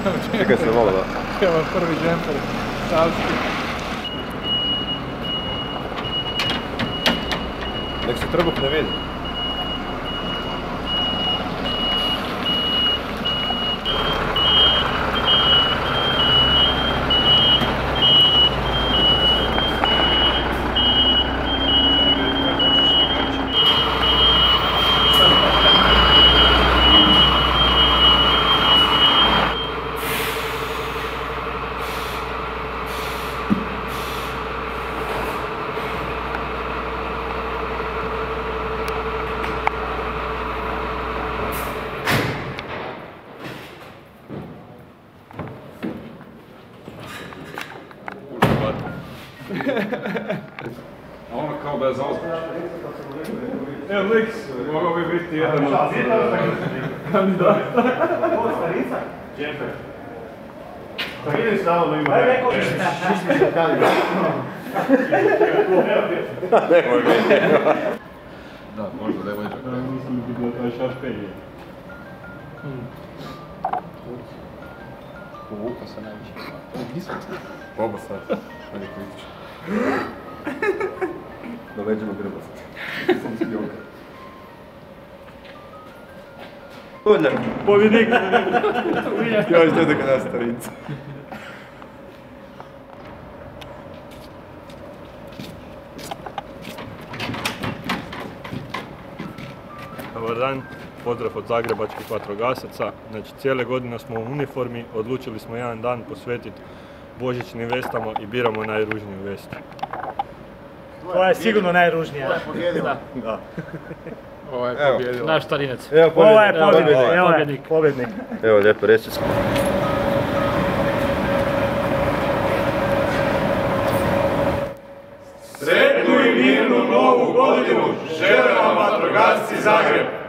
Čekaj se malo, da. Evo prvi džemper, savski. Nek se trbuh ne vidi. A ono kao da je zaozbiš. Evo Liks, mogao bi biti jedan od kandidata. Ovo starica? Džemper. Pa vidim stalno ima. Aj neko misli se kandidat. Nemoj mi. Da, možda da je leđak. Mislim da bi bilo to šarpe je. Povuka se najviše. Oba sad. Ajde kritič. Na leđima grbast. Sam spioka. Ulja. Pobjednik! Još gleda kada je starica. Dobar dan, pozdrav od zagrebačkih vatrogasaca. Znači, cijele godine smo u uniformi, odlučili smo jedan dan posvetiti božićnim vestama i biramo najružniju vestu. Koja je sigurno najružnija. Da. Ovo je pobjedio. Naš starinac. Evo Pobjednik. Pobjednik. Evo lijepo, reći se. Sretnu i mirnu novu godinu žele vam Vatrogasci Zagreb!